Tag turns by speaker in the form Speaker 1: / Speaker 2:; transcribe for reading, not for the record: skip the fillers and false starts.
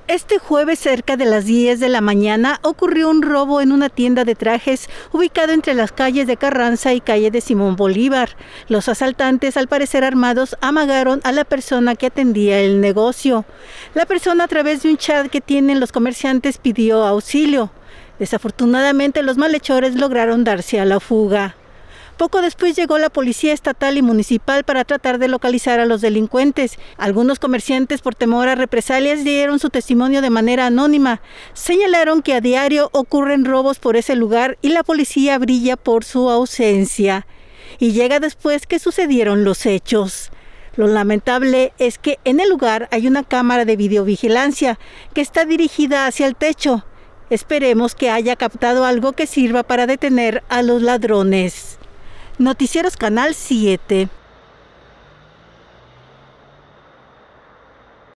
Speaker 1: Este jueves, cerca de las 10 de la mañana, ocurrió un robo en una tienda de trajes ubicada entre las calles de Carranza y calle de Simón Bolívar. Los asaltantes, al parecer armados, amagaron a la persona que atendía el negocio. La persona, a través de un chat que tienen los comerciantes, pidió auxilio. Desafortunadamente, los malhechores lograron darse a la fuga. Poco después llegó la policía estatal y municipal para tratar de localizar a los delincuentes. Algunos comerciantes, por temor a represalias, dieron su testimonio de manera anónima. Señalaron que a diario ocurren robos por ese lugar y la policía brilla por su ausencia. Y llega después que sucedieron los hechos. Lo lamentable es que en el lugar hay una cámara de videovigilancia que está dirigida hacia el techo. Esperemos que haya captado algo que sirva para detener a los ladrones. Noticieros Canal 7.